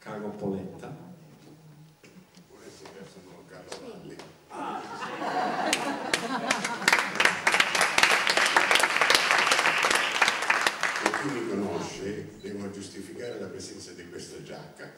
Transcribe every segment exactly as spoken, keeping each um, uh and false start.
Carlo Poletta. Buonasera, sono Carlo Valli. Per chi mi conosce, devo giustificare la presenza di questa giacca.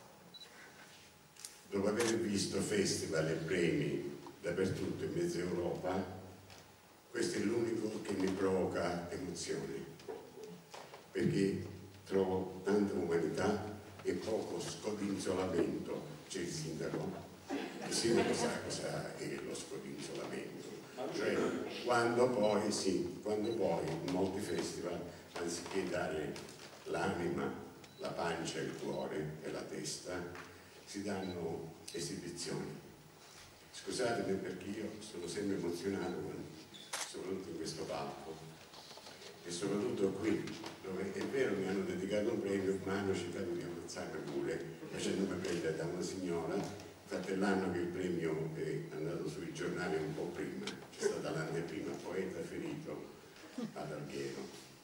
Dopo aver visto festival e premi dappertutto in mezza Europa, questo è l'unico che mi provoca emozioni, perché trovo tanta umanità e poco scodinzolamento. C'è il sindaco, il sindaco sa cosa è lo scodinzolamento, cioè quando poi, sì, quando poi in molti festival, anziché dare l'anima, la pancia, il cuore e la testa, si danno esibizioni. Scusatemi perché io sono sempre emozionato, soprattutto in questo palco e soprattutto qui, dove è vero mi hanno dedicato un premio, ma hanno cercato di ammazzarmi pure, facendomi prendere da una signora. Infatti è l'anno che il premio è andato sui giornali un po' prima, c'è stata l'anteprima, poeta ferito ad Alghero.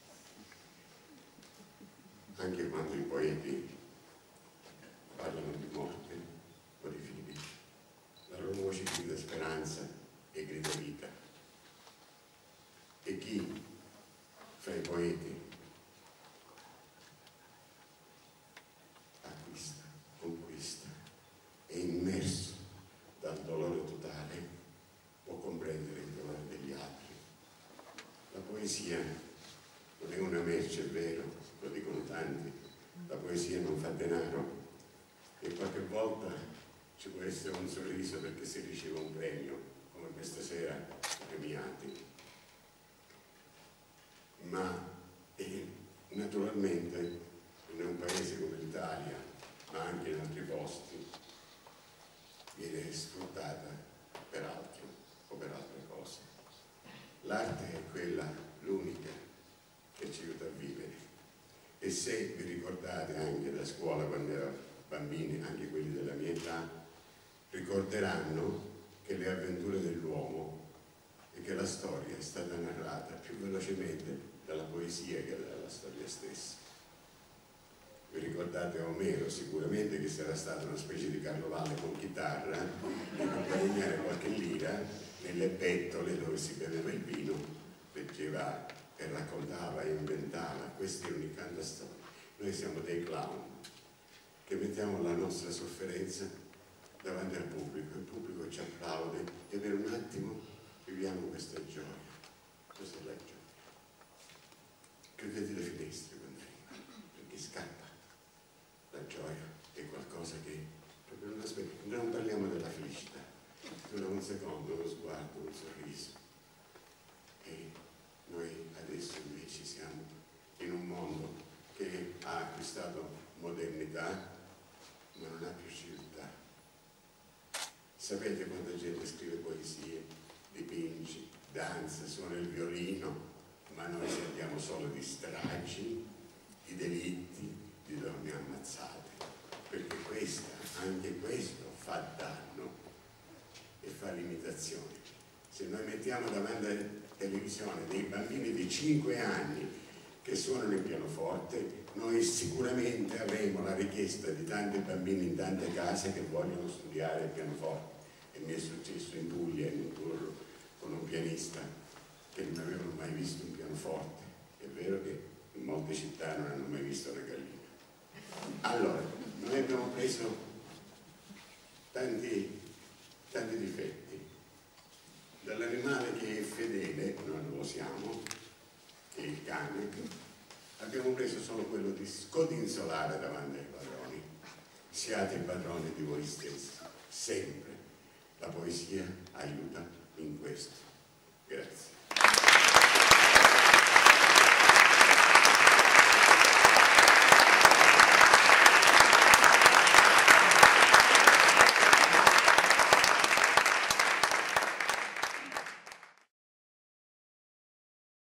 Anche quando i poeti parlano di morte o di figli, la loro voce grida speranza e grida vita. E chi fra i poeti acquista, conquista, è immerso dal dolore totale, può comprendere il dolore degli altri. La poesia non è una merce, è vero, lo dicono tanti, la poesia non fa denaro e qualche volta ci può essere un sorriso perché si riceve un premio, come questa sera premiati. Ma eh, naturalmente in un paese come l'Italia, ma anche in altri posti, viene sfruttata per altro o per altre cose. L'arte è quella, l'unica, che ci aiuta a vivere. E se vi ricordate anche da scuola quando erano bambini, anche quelli della mia età, ricorderanno che le avventure dell'uomo e che la storia è stata narrata più velocemente dalla poesia che dalla storia stessa. Vi ricordate Omero sicuramente, che sarà stata una specie di Carlo Valle con chitarra per guadagnare qualche lira nelle bettole dove si beveva il vino, leggeva e raccontava e inventava. Questa è un'unica storia. Noi siamo dei clown che mettiamo la nostra sofferenza davanti al pubblico, il pubblico ci applaude e per un attimo viviamo questa gioia. Questa è la gioia. Chiudete le finestre quando arriva, perché scappa. La gioia è qualcosa che proprio non aspetta. Non parliamo della felicità, dura un secondo, uno sguardo, un sorriso. E noi adesso invece siamo in un mondo che ha acquistato modernità, ma non ha più civiltà. Sapete quanta gente scrive poesie, dipinge, danza, suona il violino, ma noi sentiamo solo di stragi, di delitti, di donne ammazzate, perché questa, anche questo fa danno e fa limitazioni. Se noi mettiamo davanti alla televisione dei bambini di cinque anni che suonano il pianoforte, noi sicuramente avremo la richiesta di tanti bambini in tante case che vogliono studiare il pianoforte. E mi è successo in Puglia, in un tour con un pianista che non avevano mai visto un pianoforte. È vero che in molte città non hanno mai visto una gallina. Allora, noi abbiamo preso tanti, tanti difetti. Dall'animale che è fedele, noi non lo siamo, che è il cane, abbiamo preso solo quello di scodinzolare davanti ai padroni. Siate padroni di voi stessi, sempre. La poesia aiuta in questo. Grazie.